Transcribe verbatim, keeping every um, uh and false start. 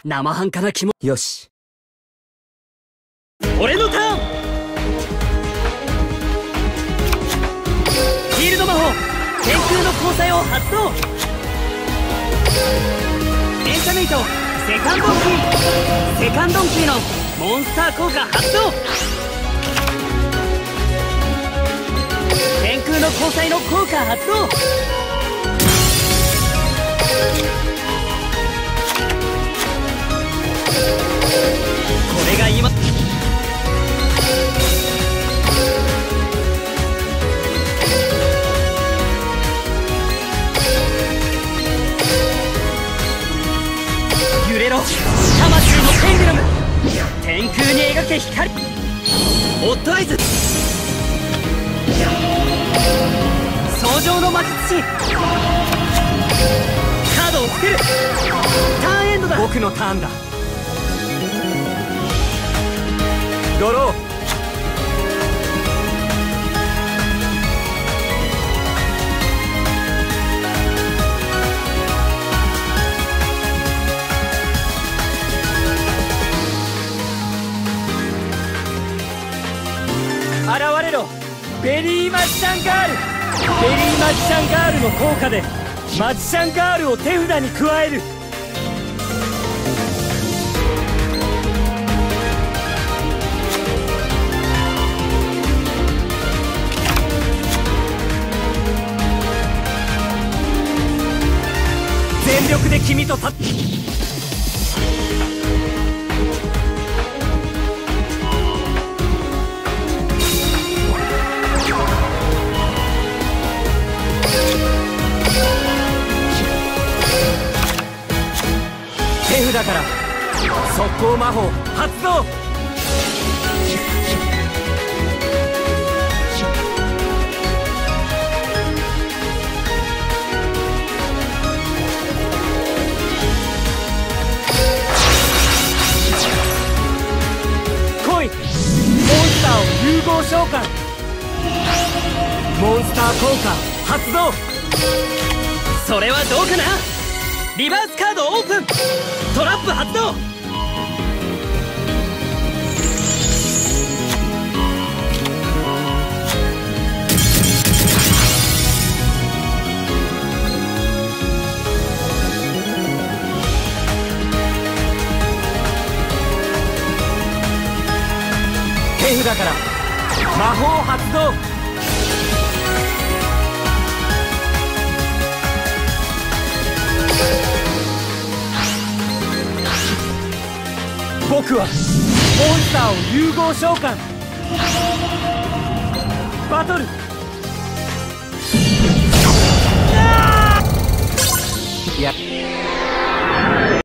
生半可な気も。 よし、 俺のターン。フィールド魔法天空の交際を発動。エンチャメイトセカンドンキー。セカンドンキーのモンスター効果発動。天空の交際の効果発動。これが今揺れろ魂のペンデュラム。天空に描け光。オッドアイズ創上の魔術師。カードを捨てる。ターンエンドだ。 僕のターンだ。ドロー。現れろベリーマジシャンガール。ベリーマジシャンガールの効果でマジシャンガールを手札に加える。全力で君と立つ。手札から速攻魔法発動。来いモンスターを融合召喚。モンスター効果発動。 それはどうかな。リバースカードオープン。トラップ発動。 手札から魔法発動。僕はモンスターを融合召喚。バトル。いや